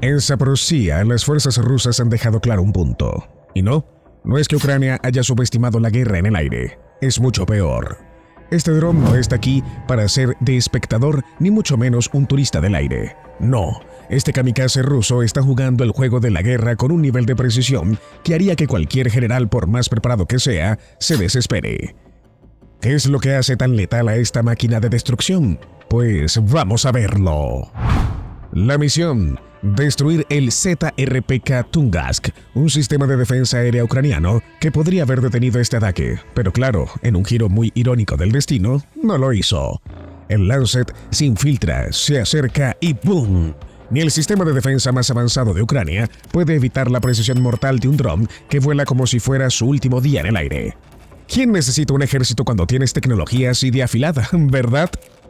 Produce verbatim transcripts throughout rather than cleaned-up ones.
En Zaporozhia, las fuerzas rusas han dejado claro un punto. Y no, no es que Ucrania haya subestimado la guerra en el aire. Es mucho peor. Este dron no está aquí para ser de espectador, ni mucho menos un turista del aire. No, este kamikaze ruso está jugando el juego de la guerra con un nivel de precisión que haría que cualquier general, por más preparado que sea, se desespere. ¿Qué es lo que hace tan letal a esta máquina de destrucción? Pues vamos a verlo. La misión: destruir el Z R P K Tungask, un sistema de defensa aérea ucraniano que podría haber detenido este ataque, pero claro, en un giro muy irónico del destino, no lo hizo. El Lancet se infiltra, se acerca y ¡boom! Ni el sistema de defensa más avanzado de Ucrania puede evitar la precisión mortal de un dron que vuela como si fuera su último día en el aire. ¿Quién necesita un ejército cuando tienes tecnología así de afilada, verdad?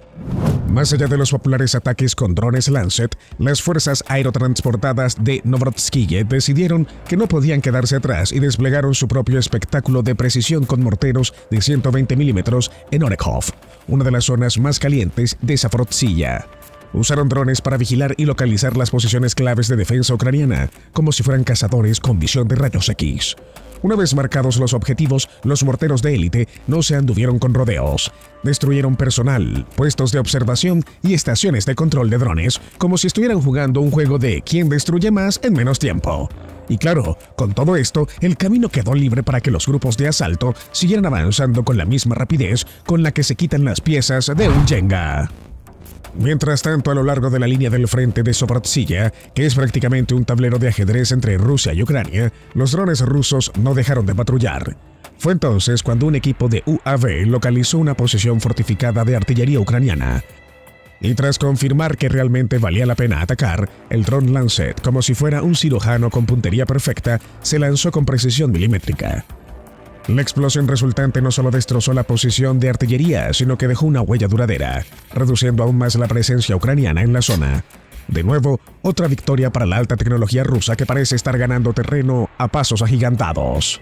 Más allá de los populares ataques con drones Lancet, las fuerzas aerotransportadas de Novorossiysk decidieron que no podían quedarse atrás y desplegaron su propio espectáculo de precisión con morteros de ciento veinte milímetros en Orekhov, una de las zonas más calientes de Zaporozhia. Usaron drones para vigilar y localizar las posiciones claves de defensa ucraniana, como si fueran cazadores con visión de rayos X. Una vez marcados los objetivos, los morteros de élite no se anduvieron con rodeos. Destruyeron personal, puestos de observación y estaciones de control de drones, como si estuvieran jugando un juego de quién destruye más en menos tiempo. Y claro, con todo esto, el camino quedó libre para que los grupos de asalto siguieran avanzando con la misma rapidez con la que se quitan las piezas de un Jenga. Mientras tanto, a lo largo de la línea del frente de Zaporozhia, que es prácticamente un tablero de ajedrez entre Rusia y Ucrania, los drones rusos no dejaron de patrullar. Fue entonces cuando un equipo de U A V localizó una posición fortificada de artillería ucraniana. Y tras confirmar que realmente valía la pena atacar, el dron Lancet, como si fuera un cirujano con puntería perfecta, se lanzó con precisión milimétrica. La explosión resultante no solo destrozó la posición de artillería, sino que dejó una huella duradera, reduciendo aún más la presencia ucraniana en la zona. De nuevo, otra victoria para la alta tecnología rusa que parece estar ganando terreno a pasos agigantados.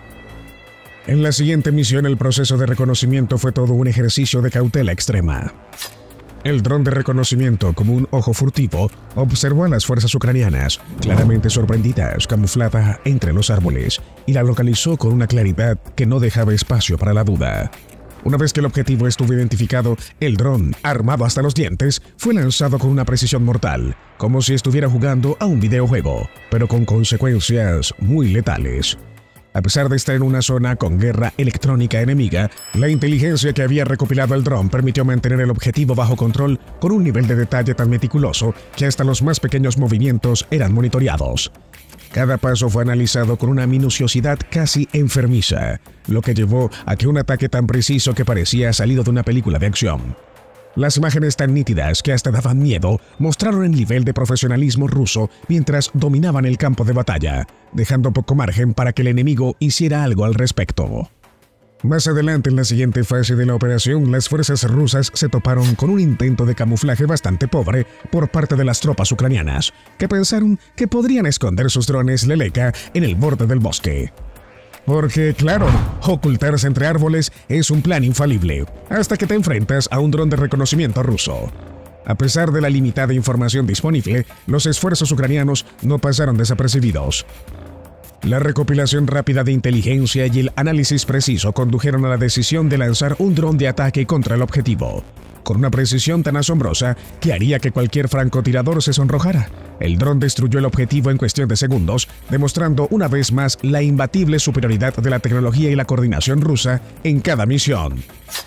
En la siguiente misión, el proceso de reconocimiento fue todo un ejercicio de cautela extrema. El dron de reconocimiento, como un ojo furtivo, observó a las fuerzas ucranianas, claramente sorprendidas, camuflada entre los árboles, y la localizó con una claridad que no dejaba espacio para la duda. Una vez que el objetivo estuvo identificado, el dron, armado hasta los dientes, fue lanzado con una precisión mortal, como si estuviera jugando a un videojuego, pero con consecuencias muy letales. A pesar de estar en una zona con guerra electrónica enemiga, la inteligencia que había recopilado el dron permitió mantener el objetivo bajo control con un nivel de detalle tan meticuloso que hasta los más pequeños movimientos eran monitoreados. Cada paso fue analizado con una minuciosidad casi enfermiza, lo que llevó a que un ataque tan preciso que parecía salido de una película de acción. Las imágenes tan nítidas que hasta daban miedo mostraron el nivel de profesionalismo ruso mientras dominaban el campo de batalla, dejando poco margen para que el enemigo hiciera algo al respecto. Más adelante, en la siguiente fase de la operación, las fuerzas rusas se toparon con un intento de camuflaje bastante pobre por parte de las tropas ucranianas, que pensaron que podrían esconder sus drones Leleka en el borde del bosque. Porque, claro, ocultarse entre árboles es un plan infalible, hasta que te enfrentas a un dron de reconocimiento ruso. A pesar de la limitada información disponible, los esfuerzos ucranianos no pasaron desapercibidos. La recopilación rápida de inteligencia y el análisis preciso condujeron a la decisión de lanzar un dron de ataque contra el objetivo, con una precisión tan asombrosa que haría que cualquier francotirador se sonrojara. El dron destruyó el objetivo en cuestión de segundos, demostrando una vez más la imbatible superioridad de la tecnología y la coordinación rusa en cada misión.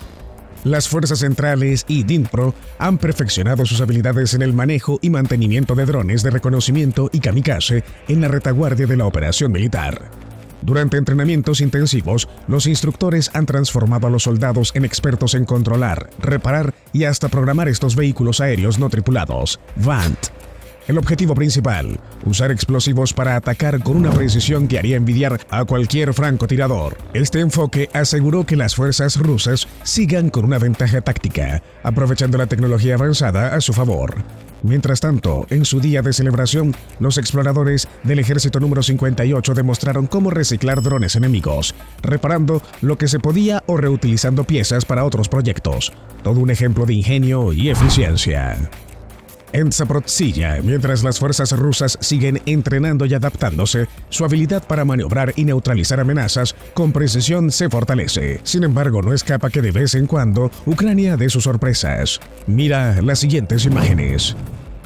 Las fuerzas centrales y Dnipro han perfeccionado sus habilidades en el manejo y mantenimiento de drones de reconocimiento y kamikaze en la retaguardia de la operación militar. Durante entrenamientos intensivos, los instructores han transformado a los soldados en expertos en controlar, reparar y hasta programar estos vehículos aéreos no tripulados, V A N T. El objetivo principal, usar explosivos para atacar con una precisión que haría envidiar a cualquier francotirador. Este enfoque aseguró que las fuerzas rusas sigan con una ventaja táctica, aprovechando la tecnología avanzada a su favor. Mientras tanto, en su día de celebración, los exploradores del ejército número cincuenta y ocho demostraron cómo reciclar drones enemigos, reparando lo que se podía o reutilizando piezas para otros proyectos. Todo un ejemplo de ingenio y eficiencia. En Zaporozhye, mientras las fuerzas rusas siguen entrenando y adaptándose, su habilidad para maniobrar y neutralizar amenazas con precisión se fortalece. Sin embargo, no escapa que de vez en cuando Ucrania dé sus sorpresas. Mira las siguientes imágenes.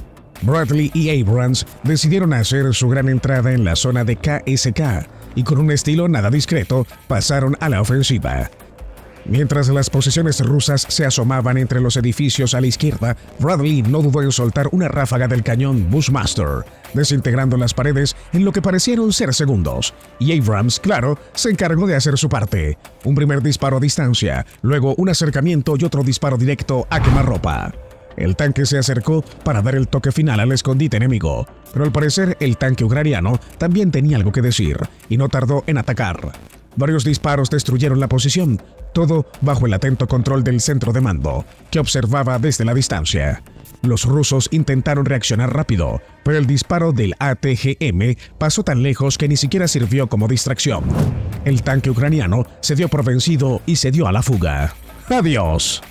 Bradley y Abrams decidieron hacer su gran entrada en la zona de K S K y con un estilo nada discreto pasaron a la ofensiva. Mientras las posiciones rusas se asomaban entre los edificios a la izquierda, Bradley no dudó en soltar una ráfaga del cañón Bushmaster, desintegrando las paredes en lo que parecieron ser segundos. Y Abrams, claro, se encargó de hacer su parte. Un primer disparo a distancia, luego un acercamiento y otro disparo directo a quemarropa. El tanque se acercó para dar el toque final al escondite enemigo, pero al parecer el tanque ucraniano también tenía algo que decir, y no tardó en atacar. Varios disparos destruyeron la posición, todo bajo el atento control del centro de mando, que observaba desde la distancia. Los rusos intentaron reaccionar rápido, pero el disparo del A T G M pasó tan lejos que ni siquiera sirvió como distracción. El tanque ucraniano se dio por vencido y se dio a la fuga. ¡Adiós!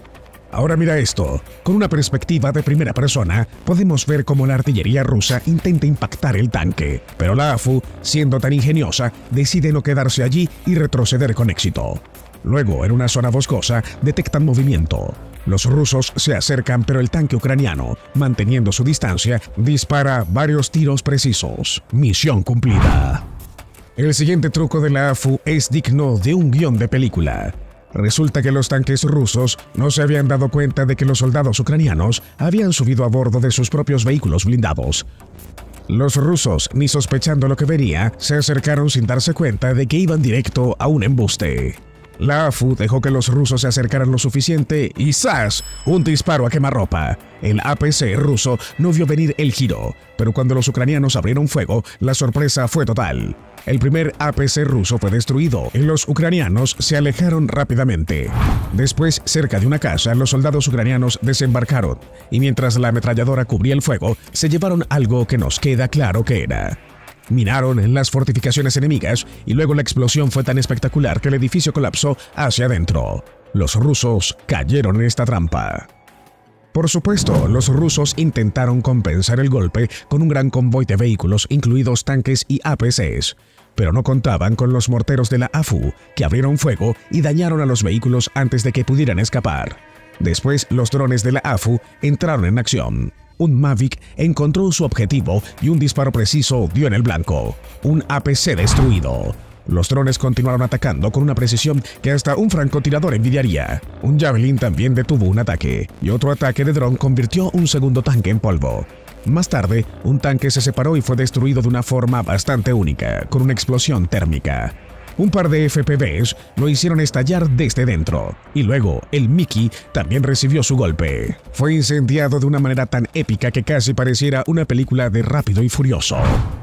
Ahora mira esto. Con una perspectiva de primera persona, podemos ver cómo la artillería rusa intenta impactar el tanque, pero la A F U, siendo tan ingeniosa, decide no quedarse allí y retroceder con éxito. Luego, en una zona boscosa, detectan movimiento. Los rusos se acercan, pero el tanque ucraniano, manteniendo su distancia, dispara varios tiros precisos. Misión cumplida. El siguiente truco de la A F U es digno de un guión de película. Resulta que los tanques rusos no se habían dado cuenta de que los soldados ucranianos habían subido a bordo de sus propios vehículos blindados. Los rusos, ni sospechando lo que venía, se acercaron sin darse cuenta de que iban directo a un embuste. La A F U dejó que los rusos se acercaran lo suficiente y ¡zas! Un disparo a quemarropa. El A P C ruso no vio venir el giro, pero cuando los ucranianos abrieron fuego, la sorpresa fue total. El primer A P C ruso fue destruido y los ucranianos se alejaron rápidamente. Después, cerca de una casa, los soldados ucranianos desembarcaron y mientras la ametralladora cubría el fuego, se llevaron algo que nos queda claro que era. Minaron las fortificaciones enemigas y luego la explosión fue tan espectacular que el edificio colapsó hacia adentro. Los rusos cayeron en esta trampa. Por supuesto, los rusos intentaron compensar el golpe con un gran convoy de vehículos, incluidos tanques y A P Cs, pero no contaban con los morteros de la A F U, que abrieron fuego y dañaron a los vehículos antes de que pudieran escapar. Después, los drones de la A F U entraron en acción. Un Mavic encontró su objetivo y un disparo preciso dio en el blanco. Un A P C destruido. Los drones continuaron atacando con una precisión que hasta un francotirador envidiaría. Un Javelin también detuvo un ataque, y otro ataque de dron convirtió un segundo tanque en polvo. Más tarde, un tanque se separó y fue destruido de una forma bastante única, con una explosión térmica. Un par de F P Vs lo hicieron estallar desde dentro, y luego el Mickey también recibió su golpe. Fue incendiado de una manera tan épica que casi pareciera una película de Rápido y Furioso.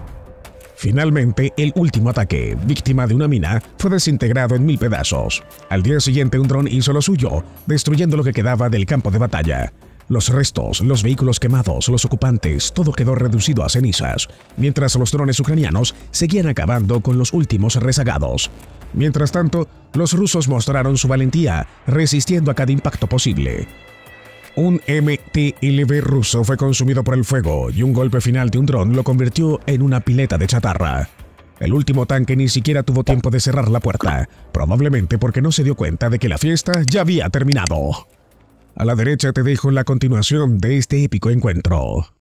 Finalmente, el último ataque, víctima de una mina, fue desintegrado en mil pedazos. Al día siguiente, un dron hizo lo suyo, destruyendo lo que quedaba del campo de batalla. Los restos, los vehículos quemados, los ocupantes, todo quedó reducido a cenizas, mientras los drones ucranianos seguían acabando con los últimos rezagados. Mientras tanto, los rusos mostraron su valentía, resistiendo a cada impacto posible. Un M T L B ruso fue consumido por el fuego y un golpe final de un dron lo convirtió en una pileta de chatarra. El último tanque ni siquiera tuvo tiempo de cerrar la puerta, probablemente porque no se dio cuenta de que la fiesta ya había terminado. A la derecha te dejo la continuación de este épico encuentro.